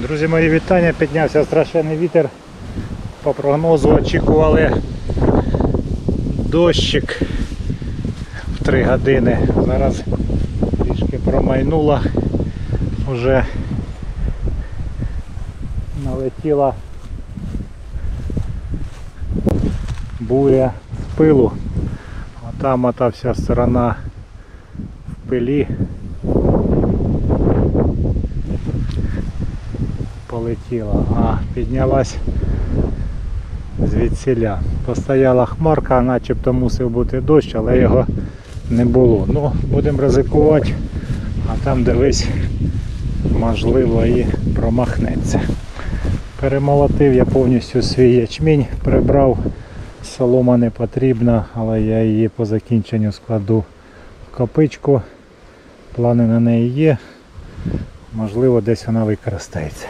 Друзі мої, вітання, піднявся страшенний вітер. По прогнозу очікували дощик в 3 години. Зараз трішки промайнуло, вже налетіла буря з пилу. А там ота вся сторона в пилі. Полетіла, а піднялась звідсіля. Постояла хмарка, начебто мусив бути дощ, але його не було. Ну, будемо ризикувати, а там дивись, можливо і промахнеться. Перемолотив я повністю свій ячмінь, прибрав, солома не потрібна, але я її по закінченню складу в копичку. Плани на неї є, можливо десь вона використається.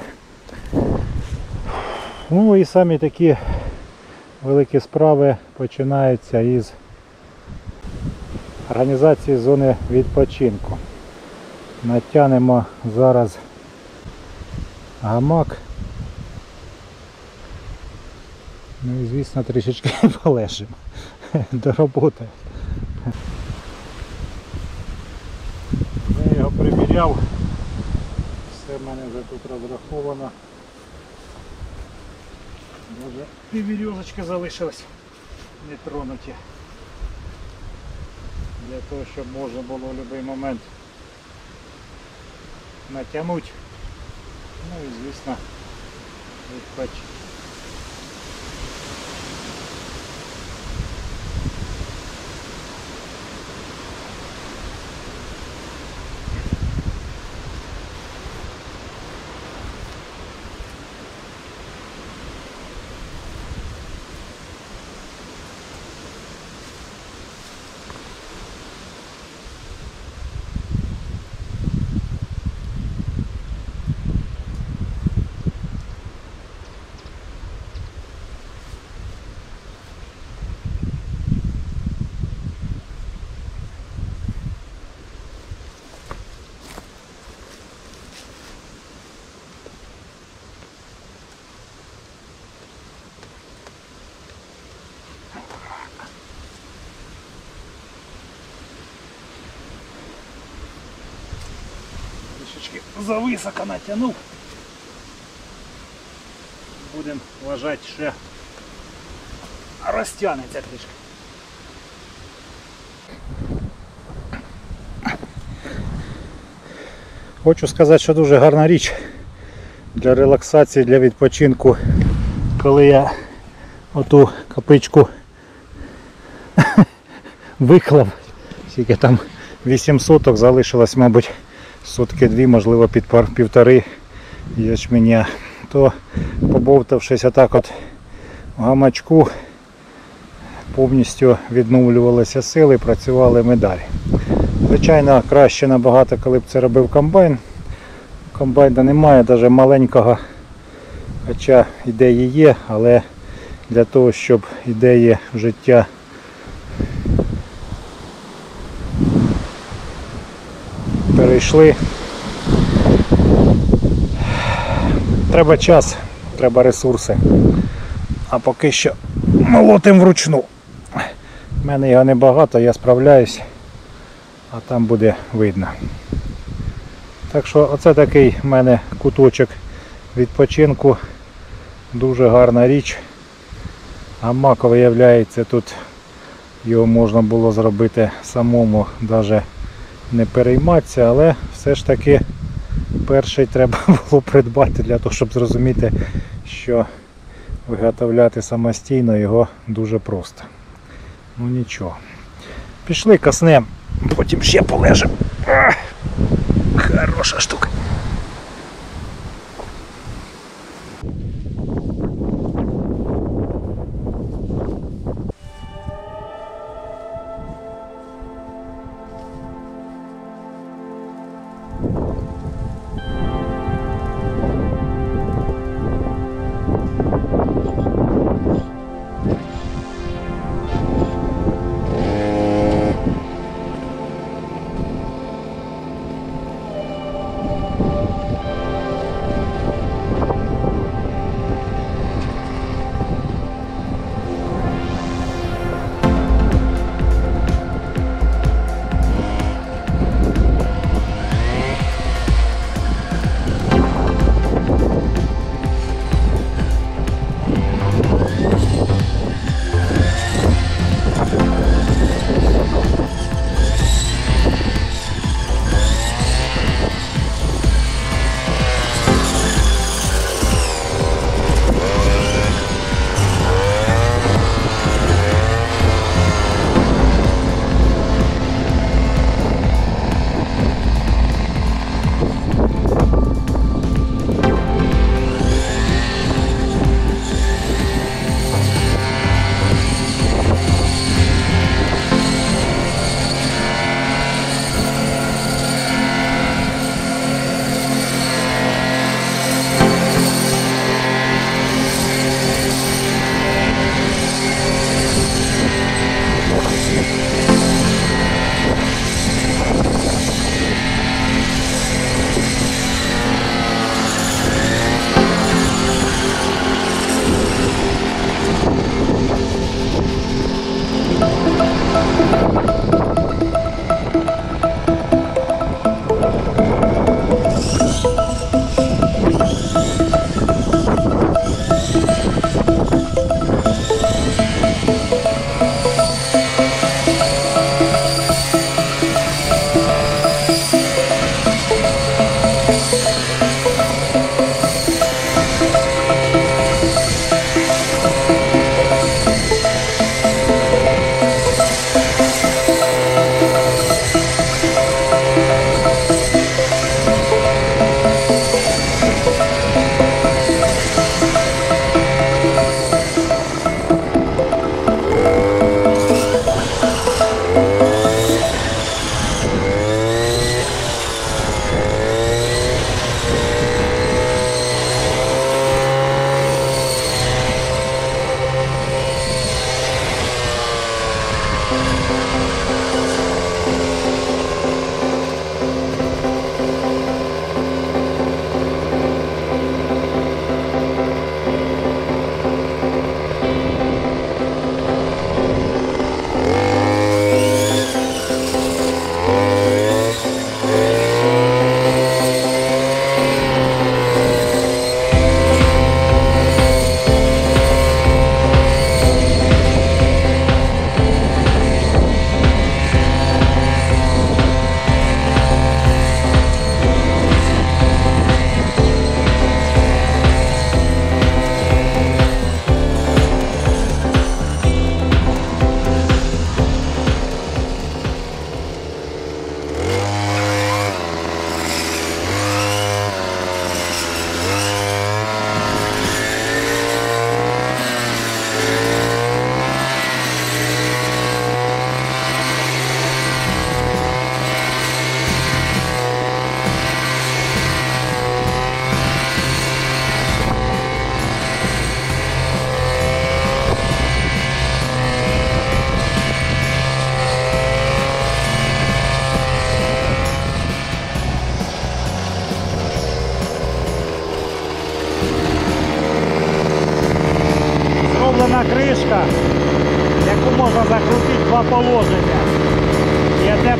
Ну і самі такі великі справи починаються із організації зони відпочинку. Натягнемо зараз гамак. Ну і звісно трішечки полежимо до роботи. Я його приміряв, все в мене вже тут розраховано. Може і вірьовочки залишились не тронуті. Для того, щоб можна було в будь-який момент натягнути. Ну і звісно відпочити. Зависоко натягнув. Будемо вважати, ще розтягнеться трішки. Хочу сказати, що дуже гарна річ для релаксації, для відпочинку. Коли я оту копичку виклав, скільки там 8 соток залишилось, мабуть, сотки 2, можливо під 1,5 ячменя, то побовтавшись отак от в гамачку, повністю відновлювалися сили, працювали ми далі. Звичайно, краще набагато, коли б це робив комбайн. Комбайна немає, навіть маленького, хоча ідеї є, але для того, щоб ідеї в життя перейшли, треба час, треба ресурси, а поки що молотим вручну. У мене його небагато, я справляюсь, а там буде видно. Так що оце такий в мене куточок відпочинку, дуже гарна річ. Гамак, виявляється, тут його можна було зробити самому, навіть не перейматися, але все ж таки перший треба було придбати для того, щоб зрозуміти, що виготовляти самостійно його дуже просто. Ну нічого. Пішли, коснем, потім ще полежимо. Хороша штука.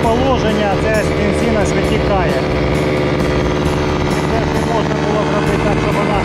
положення, це з бензина витікає. Це не можна було зробити так, щоб вона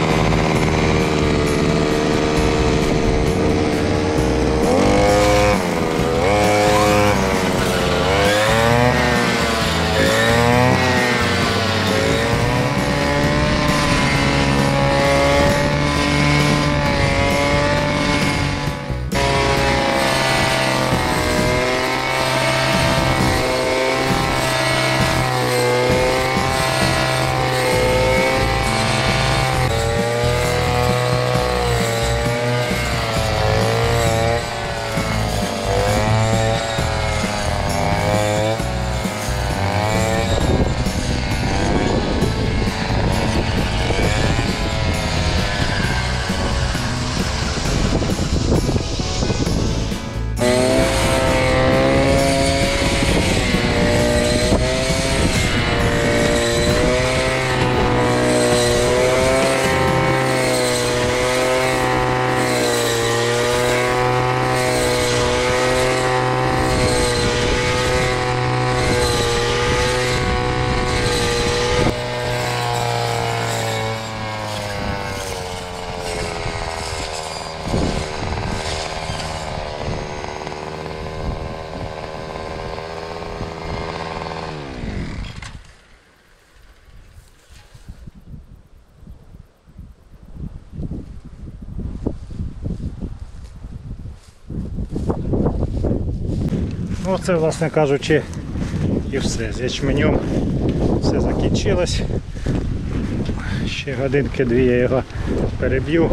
ну, це, власне кажучи, і все. З ячменем все закінчилось. Ще годинки-дві я його переб'ю.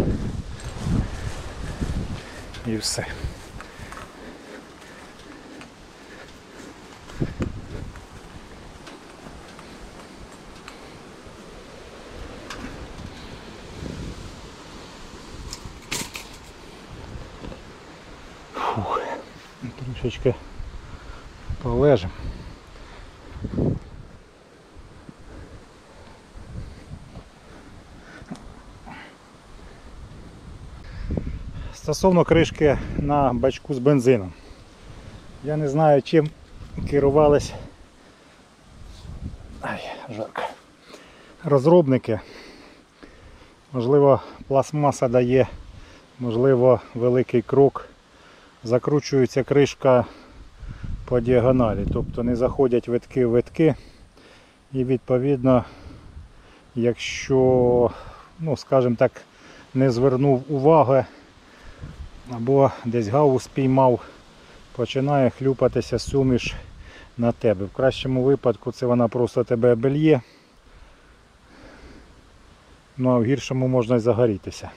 І все. Фух. Трішечки полежимо. Стосовно кришки на бачку з бензином. Я не знаю, чим керувались розробники. Можливо, пластмаса дає, можливо, великий крок. Закручується кришка по діагоналі, тобто не заходять витки в витки. І відповідно, якщо, ну, скажімо так, не звернув уваги або десь гаус спіймав, починає хлюпатися суміш на тебе. В кращому випадку це вона просто тебе обельє, ну а в гіршому можна й загорітися.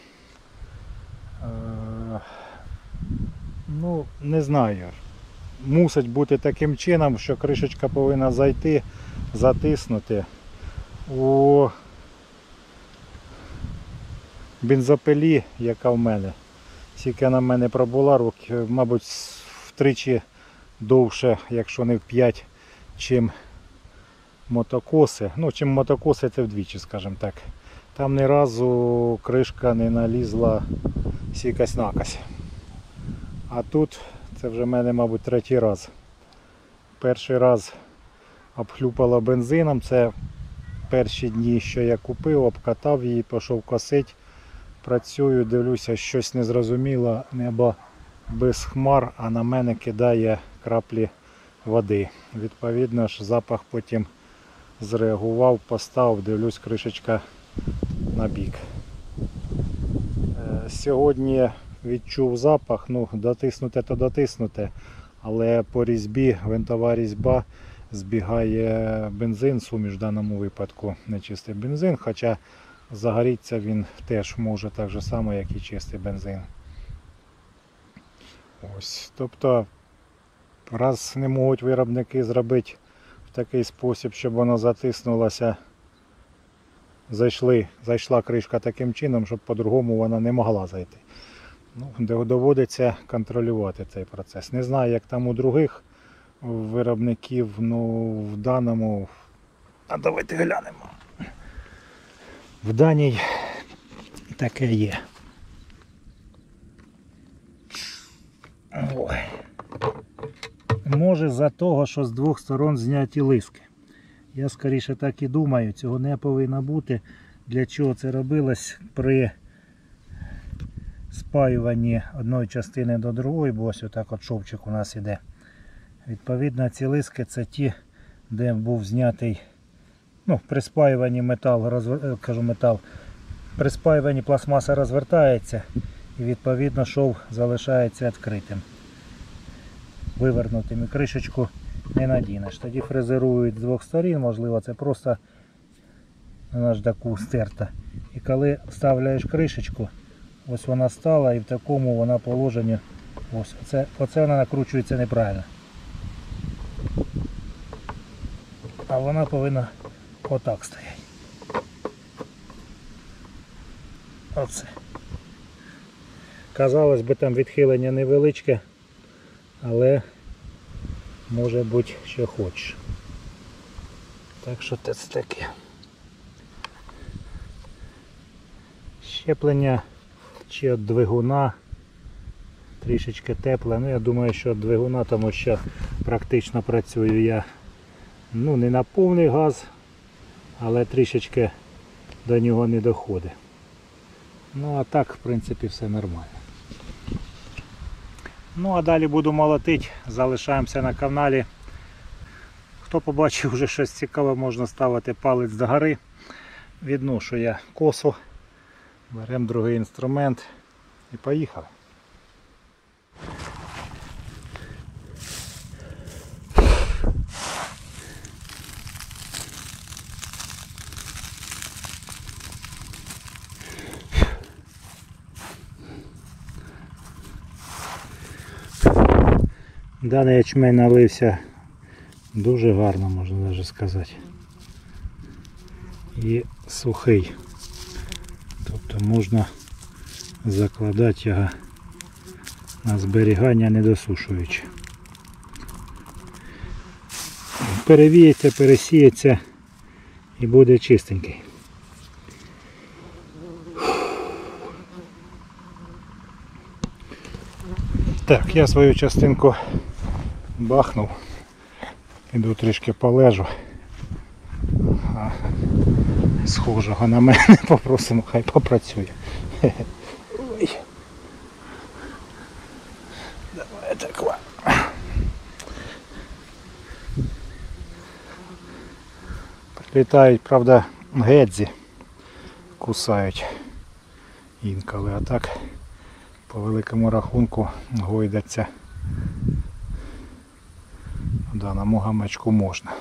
Ну, не знаю. Мусить бути таким чином, що кришечка повинна зайти, затиснути. У бензопилі, яка в мене, скільки на мене пробула, років, мабуть, втричі довше, якщо не в 5, чим мотокоси. Ну, чим мотокоси, це вдвічі, скажімо так. Там ні разу кришка не налізла сікась-накась. А тут це вже в мене, мабуть, третій раз. Перший раз обхлюпала бензином. Це перші дні, що я купив, обкатав її, пішов косить. Працюю, дивлюся, щось незрозуміло, небо без хмар, а на мене кидає краплі води. Відповідно ж, запах потім зреагував, поставив, дивлюсь, кришечка на бік. Сьогодні відчув запах, ну, дотиснуте то дотиснуте, але по різьбі, винтова різьба, збігає бензин, суміш в даному випадку не чистий бензин, хоча загоріться він теж може так же само, як і чистий бензин. Ось, тобто, раз не можуть виробники зробити в такий спосіб, щоб воно затиснулося, зайшла кришка таким чином, щоб по-другому вона не могла зайти. Ну, доводиться контролювати цей процес. Не знаю, як там у других виробників, ну в даному... А давайте глянемо. В даній таке є. Ой. Може за того, що з двох сторон зняті лиски. Я скоріше так і думаю, цього не повинно бути. Для чого це робилось при спаюванні одної частини до другої, бо ось отак от шовчик у нас іде. Відповідно, ці лиски це ті, де був знятий, при спаюванні при спаюванні пластмаса розвертається і відповідно шов залишається відкритим, вивернутим, і кришечку не надінеш. Тоді фрезерують з двох сторін, можливо це просто на наждаку стерта. І коли вставляєш кришечку, ось вона стала і в такому вона положенні, оце вона накручується неправильно. А вона повинна отак стояти. Оце. Казалось би, там відхилення невеличке, але може бути що хочеш. Так що це таке. Щеплення чи від двигуна трішечки тепле. Я думаю, що від двигуна, тому що практично працюю я не на повний газ, але трішечки до нього не доходить. А так, в принципі, все нормально. А далі буду молотити, залишаємося на каналі. Хто побачив вже щось цікаве, можна ставити палець догори. Відношу я косу, беремо другий інструмент і поїхали. Даний ячмень налився дуже гарно, можна навіть сказати. І сухий. Тобто можна закладати його на зберігання, не досушуючи. Перевіється, пересіється і буде чистенький. Так, я свою частинку бахнув, іду трішки полежу, а схожого на мене попросимо, хай попрацює. Ой. Давай так. Прилітають, правда, гедзі, кусають інколи, а так по великому рахунку гойдаться. В даному гамачку можна.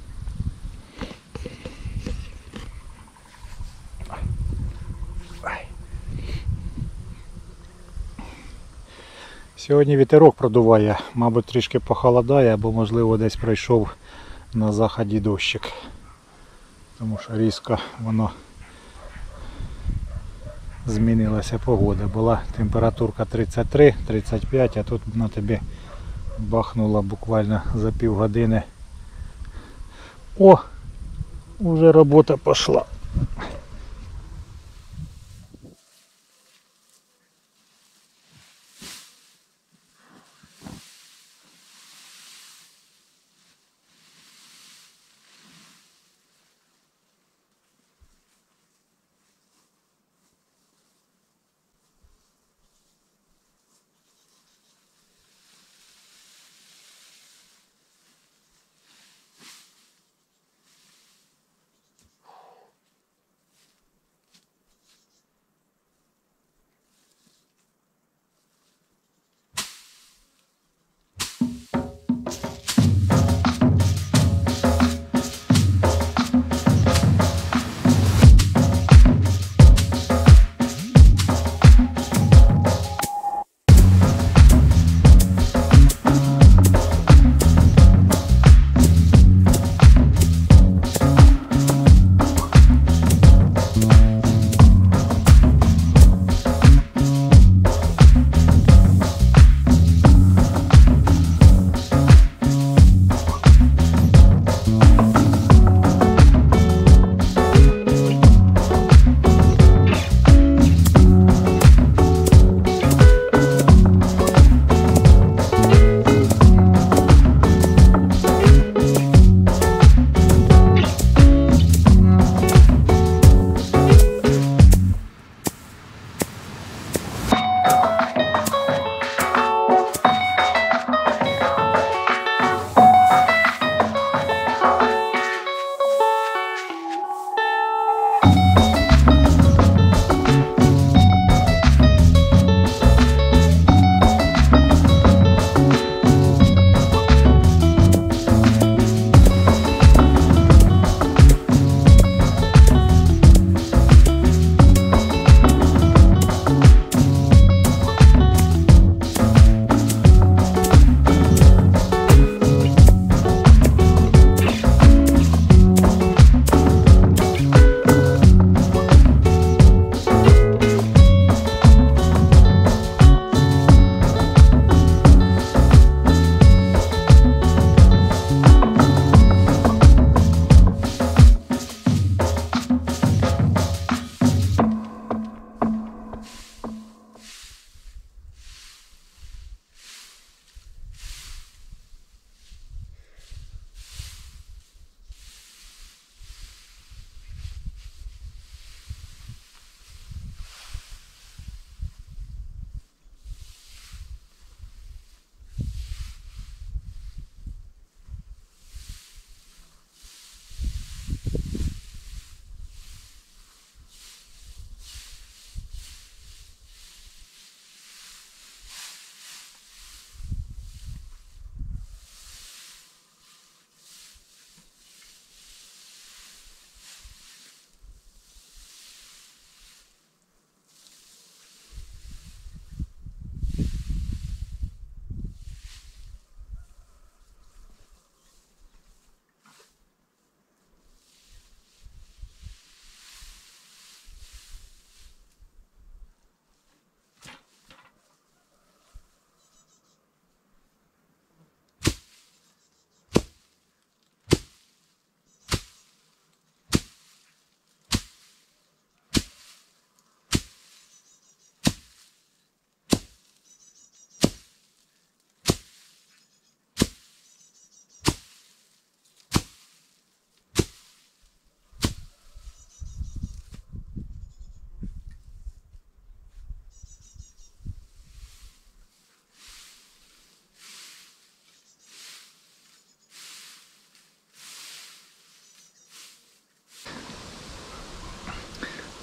Сьогодні вітерок продуває, мабуть трішки похолодає, або можливо десь пройшов на заході дощик. Тому що різко воно змінилася погода. Була температурка 33-35, а тут на тобі бахнуло буквально за півгодини. О! Уже робота пішла.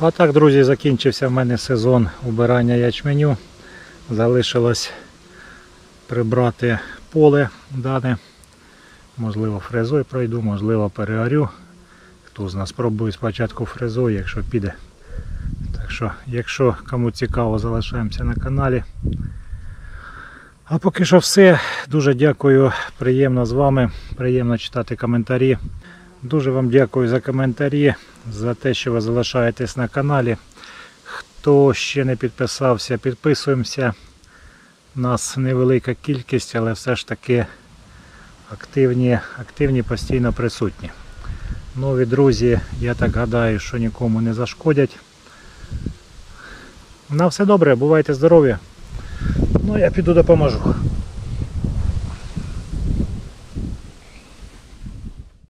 А так, друзі, закінчився в мене сезон убирання ячменю. Залишилось прибрати поле дане. Можливо, фрезою пройду, можливо, переорю. Хто з нас спробує спочатку фрезою, якщо піде. Так що, якщо кому цікаво, залишаємося на каналі. А поки що все. Дуже дякую, приємно з вами, приємно читати коментарі. Дуже вам дякую за коментарі, за те, що ви залишаєтесь на каналі. Хто ще не підписався, підписуємося. Нас невелика кількість, але все ж таки активні постійно присутні. Нові друзі, я так гадаю, що нікому не зашкодять. На все добре, бувайте здорові. Ну, я піду допоможу.